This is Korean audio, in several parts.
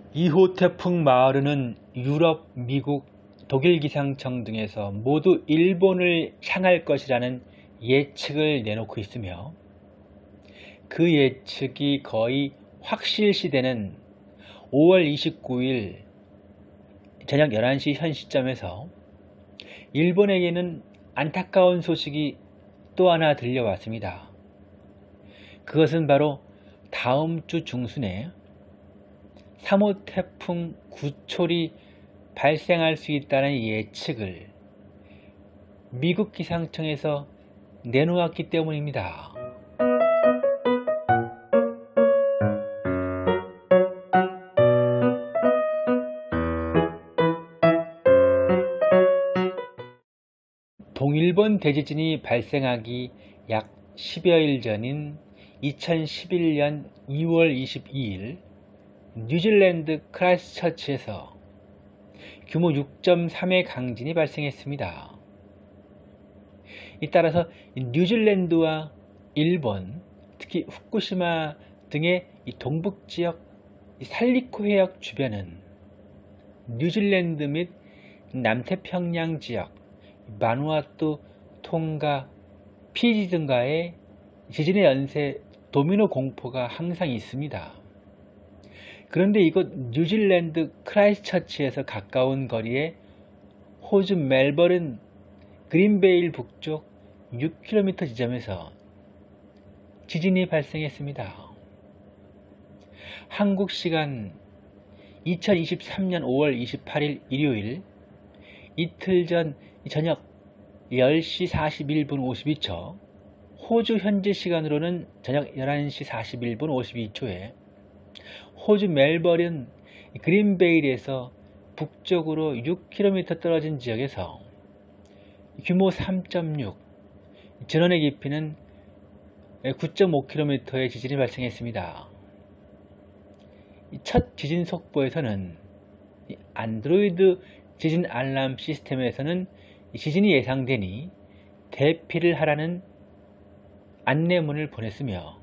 2호 태풍 마르는 유럽, 미국, 독일 기상청 등에서 모두 일본을 향할 것이라는 예측을 내놓고 있으며, 그 예측이 거의 확실시되는 5월 29일 저녁 11시 현 시점에서 일본에게는 안타까운 소식이 또 하나 들려왔습니다. 그것은 바로 다음 주 중순에 3호 태풍 구촐이 발생할 수 있다는 예측을 미국 기상청에서 내놓았기 때문입니다. 동일본 대지진이 발생하기 약 10여일 전인 2011년 2월 22일 뉴질랜드 크라이스트처치에서 규모 6.3의 강진이 발생했습니다. 따라서 뉴질랜드와 일본, 특히 후쿠시마 등의 동북지역 살리코 해역 주변은 뉴질랜드 및 남태평양 지역, 바누아투, 통가, 피지 등과의 지진의 연쇄 도미노 공포가 항상 있습니다. 그런데 이곳 뉴질랜드 크라이스트처치에서 가까운 거리에 호주 멜버른 그린베일 북쪽 6km 지점에서 지진이 발생했습니다. 한국 시간 2023년 5월 28일 일요일, 이틀 전 저녁 10시 41분 52초, 호주 현지 시간으로는 저녁 11시 41분 52초에 호주 멜버른 그린베일에서 북쪽으로 6km 떨어진 지역에서 규모 3.6, 전원의 깊이는 9.5km의 지진이 발생했습니다. 첫 지진 속보에서는 안드로이드 지진 알람 시스템에서는 지진이 예상되니 대피를 하라는 안내문을 보냈으며,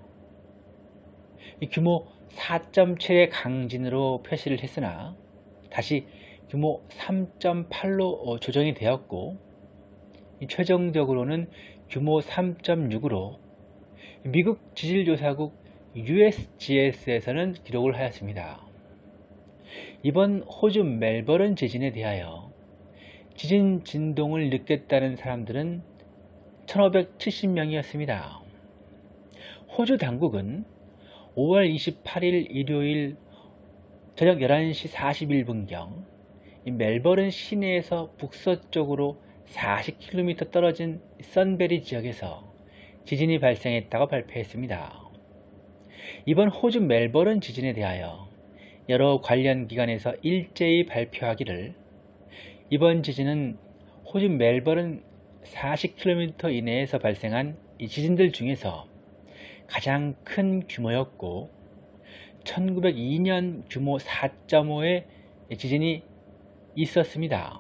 규모 4.7의 강진으로 표시를 했으나 다시 규모 3.8로 조정이 되었고, 최종적으로는 규모 3.6으로 미국 지질조사국 USGS에서는 기록을 하였습니다. 이번 호주 멜버른 지진에 대하여 지진 진동을 느꼈다는 사람들은 1570명이었습니다. 호주 당국은 5월 28일 일요일 저녁 11시 41분경 멜버른 시내에서 북서쪽으로 40km 떨어진 선베리 지역에서 지진이 발생했다고 발표했습니다. 이번 호주 멜버른 지진에 대하여 여러 관련 기관에서 일제히 발표하기를, 이번 지진은 호주 멜버른 40km 이내에서 발생한 이 지진들 중에서 가장 큰 규모였고 1902년 규모 4.5의 지진이 있었습니다.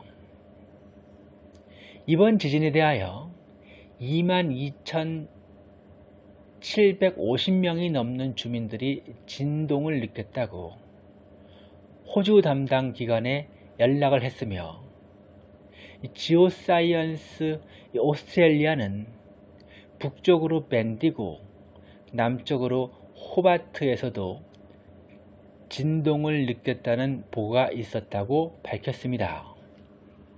이번 지진에 대하여 22,750명이 넘는 주민들이 진동을 느꼈다고 호주 담당 기관에 연락을 했으며, 지오사이언스 오스트레일리아는 북쪽으로 밴디고 남쪽으로 호바트에서도 진동을 느꼈다는 보고가 있었다고 밝혔습니다.